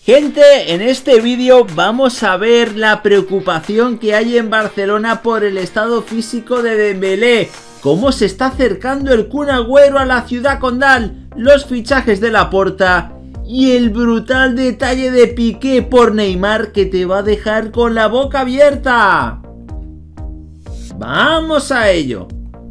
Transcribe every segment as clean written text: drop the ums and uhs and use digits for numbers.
Gente, en este vídeo vamos a ver la preocupación que hay en Barcelona por el estado físico de Dembélé, cómo se está acercando el Kun Agüero a la ciudad condal, los fichajes de Laporta y el brutal detalle de Piqué por Neymar que te va a dejar con la boca abierta. ¡Vamos a ello!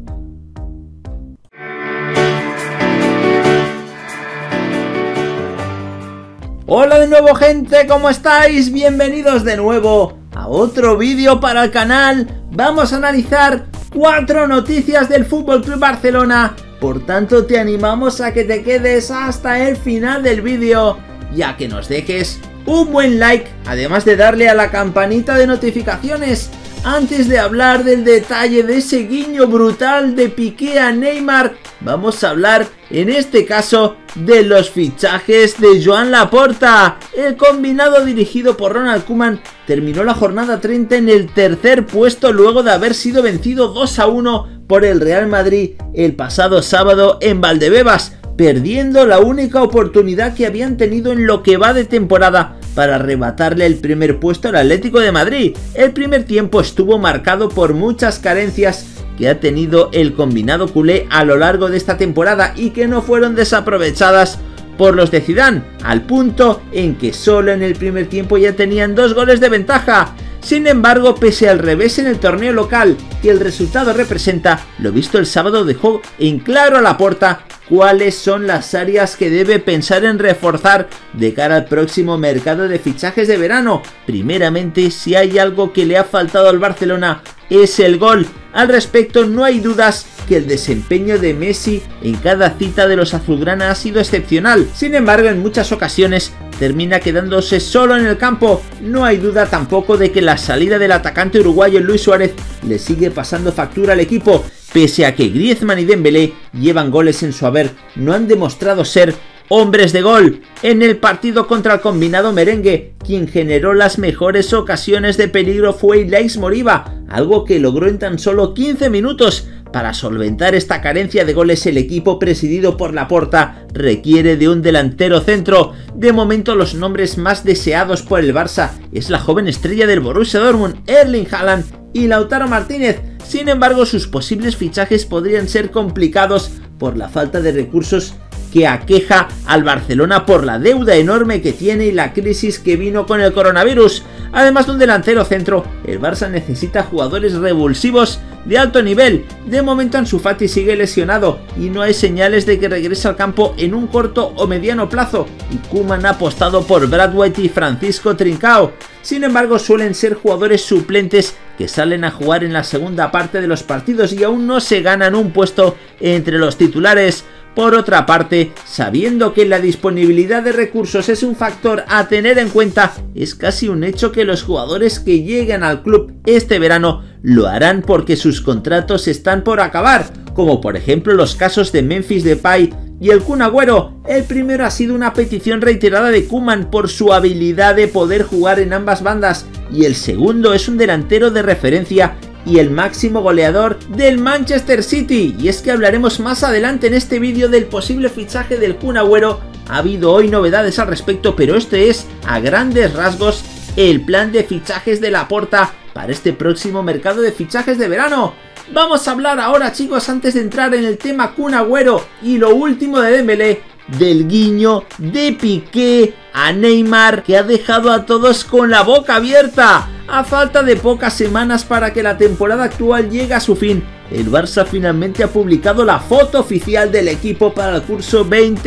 Hola de nuevo, gente, ¿cómo estáis? Bienvenidos de nuevo a otro vídeo para el canal. Vamos a analizar 4 noticias del FC Barcelona. Por tanto, te animamos a que te quedes hasta el final del vídeo y a que nos dejes un buen like, además de darle a la campanita de notificaciones. Antes de hablar del detalle de ese guiño brutal de Piqué a Neymar, vamos a hablar en este caso de los fichajes de Joan Laporta. El combinado dirigido por Ronald Koeman terminó la jornada 30 en el tercer puesto luego de haber sido vencido 2-1 por el Real Madrid el pasado sábado en Valdebebas, perdiendo la única oportunidad que habían tenido en lo que va de temporada para arrebatarle el primer puesto al Atlético de Madrid. El primer tiempo estuvo marcado por muchas carencias que ha tenido el combinado culé a lo largo de esta temporada y que no fueron desaprovechadas por los de Zidane, al punto en que solo en el primer tiempo ya tenían 2 goles de ventaja. Sin embargo, pese al revés en el torneo local que el resultado representa, lo visto el sábado dejó en claro a Laporta cuáles son las áreas que debe pensar en reforzar de cara al próximo mercado de fichajes de verano. Primeramente, si hay algo que le ha faltado al Barcelona es el gol. Al respecto, no hay dudas que el desempeño de Messi en cada cita de los azulgrana ha sido excepcional. Sin embargo, en muchas ocasiones termina quedándose solo en el campo. No hay duda tampoco de que la salida del atacante uruguayo Luis Suárez le sigue pasando factura al equipo. Pese a que Griezmann y Dembélé llevan goles en su haber, no han demostrado ser hombres de gol. En el partido contra el combinado merengue, quien generó las mejores ocasiones de peligro fue Ilaix Moriba, algo que logró en tan solo 15 minutos. Para solventar esta carencia de goles, el equipo presidido por Laporta requiere de un delantero centro. De momento, los nombres más deseados por el Barça es la joven estrella del Borussia Dortmund, Erling Haaland, y Lautaro Martínez. Sin embargo, sus posibles fichajes podrían ser complicados por la falta de recursos que aqueja al Barcelona por la deuda enorme que tiene y la crisis que vino con el coronavirus. Además de un delantero centro, el Barça necesita jugadores revulsivos de alto nivel. De momento Ansu Fati sigue lesionado y no hay señales de que regrese al campo en un corto o mediano plazo, y Koeman ha apostado por Braithwaite y Francisco Trincao. Sin embargo, suelen ser jugadores suplentes que salen a jugar en la segunda parte de los partidos y aún no se ganan un puesto entre los titulares. Por otra parte, sabiendo que la disponibilidad de recursos es un factor a tener en cuenta, es casi un hecho que los jugadores que lleguen al club este verano lo harán porque sus contratos están por acabar, como por ejemplo los casos de Memphis Depay y el Kun Agüero. El primero ha sido una petición reiterada de Koeman por su habilidad de poder jugar en ambas bandas, y el segundo es un delantero de referencia y el máximo goleador del Manchester City. Y es que hablaremos más adelante en este vídeo del posible fichaje del Kun Agüero. Ha habido hoy novedades al respecto, pero este es a grandes rasgos el plan de fichajes de Laporta para este próximo mercado de fichajes de verano. Vamos a hablar ahora, chicos, antes de entrar en el tema Kun Agüero y lo último de Dembélé, del guiño de Piqué a Neymar que ha dejado a todos con la boca abierta. A falta de pocas semanas para que la temporada actual llegue a su fin, el Barça finalmente ha publicado la foto oficial del equipo para el curso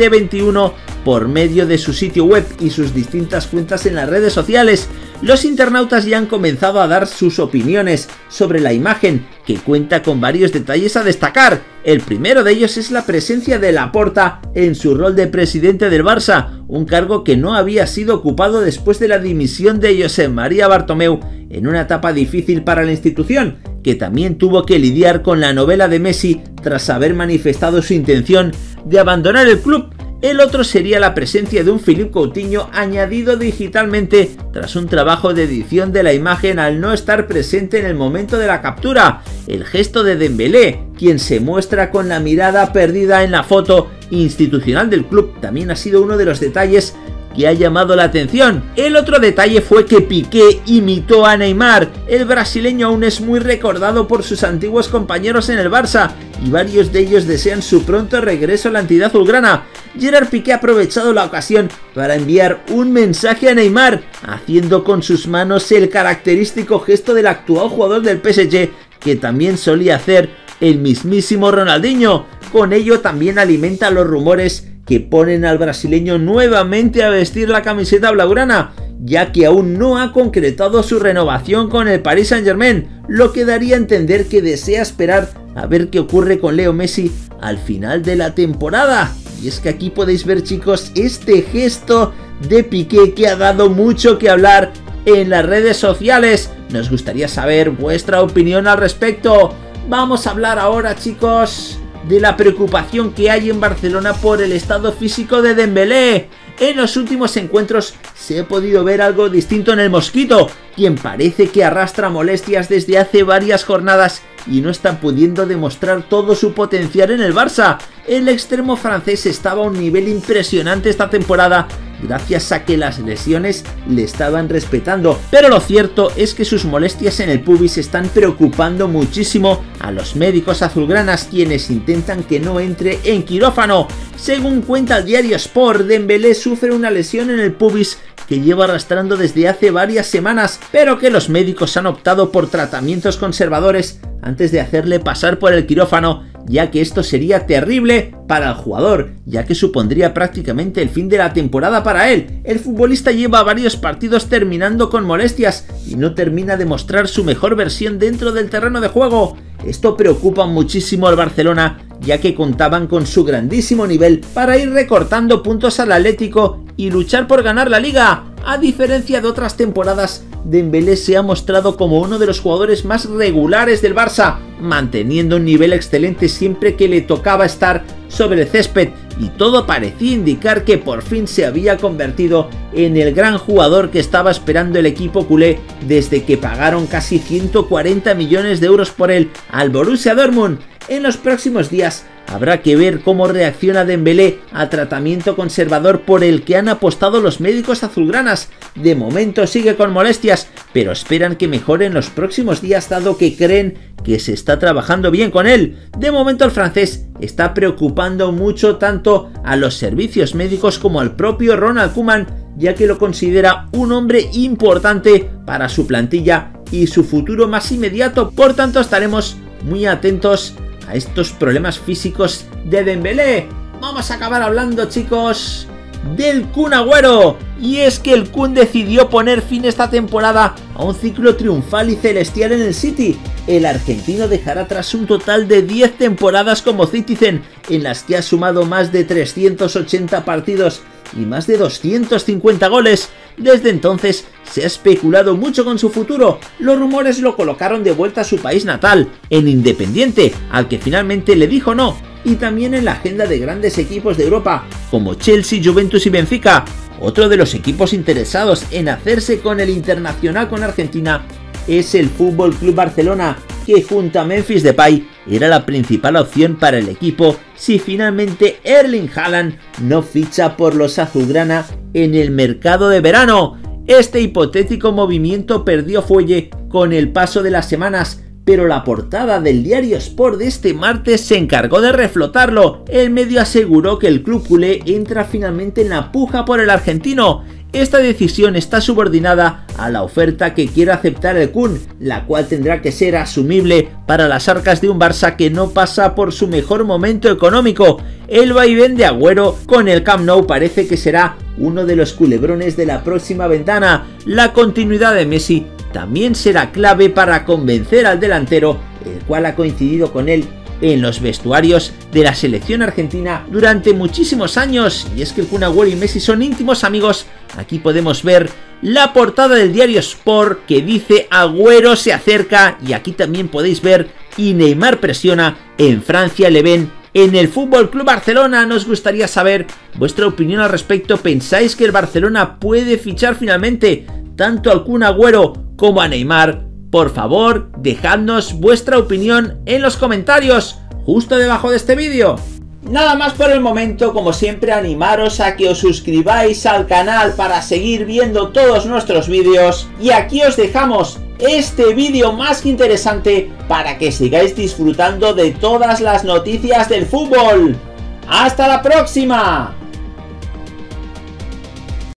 2021 por medio de su sitio web y sus distintas cuentas en las redes sociales. Los internautas ya han comenzado a dar sus opiniones sobre la imagen, que cuenta con varios detalles a destacar. El primero de ellos es la presencia de Laporta en su rol de presidente del Barça, un cargo que no había sido ocupado después de la dimisión de Josep María Bartomeu en una etapa difícil para la institución, que también tuvo que lidiar con la novela de Messi tras haber manifestado su intención de abandonar el club. El otro sería la presencia de un Philippe Coutinho añadido digitalmente tras un trabajo de edición de la imagen al no estar presente en el momento de la captura. El gesto de Dembélé, quien se muestra con la mirada perdida en la foto institucional del club, también ha sido uno de los detalles que ha llamado la atención. El otro detalle fue que Piqué imitó a Neymar. El brasileño aún es muy recordado por sus antiguos compañeros en el Barça y varios de ellos desean su pronto regreso a la entidad azulgrana. Gerard Piqué ha aprovechado la ocasión para enviar un mensaje a Neymar, haciendo con sus manos el característico gesto del actual jugador del PSG, que también solía hacer el mismísimo Ronaldinho. Con ello también alimenta los rumores que ponen al brasileño nuevamente a vestir la camiseta blaugrana, ya que aún no ha concretado su renovación con el Paris Saint-Germain, lo que daría a entender que desea esperar a ver qué ocurre con Leo Messi al final de la temporada. Y es que aquí podéis ver, chicos, este gesto de Piqué que ha dado mucho que hablar en las redes sociales. Nos gustaría saber vuestra opinión al respecto. Vamos a hablar ahora, chicos, de la preocupación que hay en Barcelona por el estado físico de Dembélé. En los últimos encuentros se ha podido ver algo distinto en el Mosquito, quien parece que arrastra molestias desde hace varias jornadas y no está pudiendo demostrar todo su potencial en el Barça. El extremo francés estaba a un nivel impresionante esta temporada gracias a que las lesiones le estaban respetando, pero lo cierto es que sus molestias en el pubis están preocupando muchísimo a los médicos azulgranas, quienes intentan que no entre en quirófano. Según cuenta el diario Sport, Dembélé sufre una lesión en el pubis que lleva arrastrando desde hace varias semanas, pero que los médicos han optado por tratamientos conservadores antes de hacerle pasar por el quirófano, ya que esto sería terrible para el jugador, ya que supondría prácticamente el fin de la temporada para él. El futbolista lleva varios partidos terminando con molestias y no termina de mostrar su mejor versión dentro del terreno de juego. Esto preocupa muchísimo al Barcelona, ya que contaban con su grandísimo nivel para ir recortando puntos al Atlético y luchar por ganar la Liga. A diferencia de otras temporadas, Dembélé se ha mostrado como uno de los jugadores más regulares del Barça, manteniendo un nivel excelente siempre que le tocaba estar sobre el césped, y todo parecía indicar que por fin se había convertido en el gran jugador que estaba esperando el equipo culé desde que pagaron casi 140 millones de euros por él al Borussia Dortmund. En los próximos días habrá que ver cómo reacciona Dembélé al tratamiento conservador por el que han apostado los médicos azulgranas. De momento sigue con molestias, pero esperan que mejore en los próximos días, dado que creen que se está trabajando bien con él. De momento el francés está preocupando mucho tanto a los servicios médicos como al propio Ronald Koeman, ya que lo considera un hombre importante para su plantilla y su futuro más inmediato. Por tanto, estaremos muy atentos a estos problemas físicos de Dembélé. Vamos a acabar hablando, chicos, del Kun Agüero, y es que el Kun decidió poner fin esta temporada a un ciclo triunfal y celestial en el City. El argentino dejará atrás un total de 10 temporadas como Citizen, en las que ha sumado más de 380 partidos y más de 250 goles. Desde entonces se ha especulado mucho con su futuro. Los rumores lo colocaron de vuelta a su país natal, en Independiente, al que finalmente le dijo no, y también en la agenda de grandes equipos de Europa, como Chelsea, Juventus y Benfica. Otro de los equipos interesados en hacerse con el internacional con Argentina es el FC Barcelona, que junto a Memphis Depay era la principal opción para el equipo si finalmente Erling Haaland no ficha por los azulgrana en el mercado de verano. Este hipotético movimiento perdió fuelle con el paso de las semanas, pero la portada del diario Sport de este martes se encargó de reflotarlo. El medio aseguró que el club culé entra finalmente en la puja por el argentino. Esta decisión está subordinada a la oferta que quiere aceptar el Kun, la cual tendrá que ser asumible para las arcas de un Barça que no pasa por su mejor momento económico. El vaivén de Agüero con el Camp Nou parece que será uno de los culebrones de la próxima ventana. La continuidad de Messi también será clave para convencer al delantero, el cual ha coincidido con él en los vestuarios de la selección argentina durante muchísimos años. Y es que el Kun Agüero y Messi son íntimos amigos. Aquí podemos ver la portada del diario Sport que dice Agüero se acerca, y aquí también podéis ver y Neymar presiona. En Francia le ven en el FC Barcelona. Nos gustaría saber vuestra opinión al respecto. ¿Pensáis que el Barcelona puede fichar finalmente tanto al Kun Agüero como a Neymar? Por favor, dejadnos vuestra opinión en los comentarios justo debajo de este vídeo. Nada más por el momento, como siempre animaros a que os suscribáis al canal para seguir viendo todos nuestros vídeos, y aquí os dejamos este vídeo más que interesante para que sigáis disfrutando de todas las noticias del fútbol. ¡Hasta la próxima!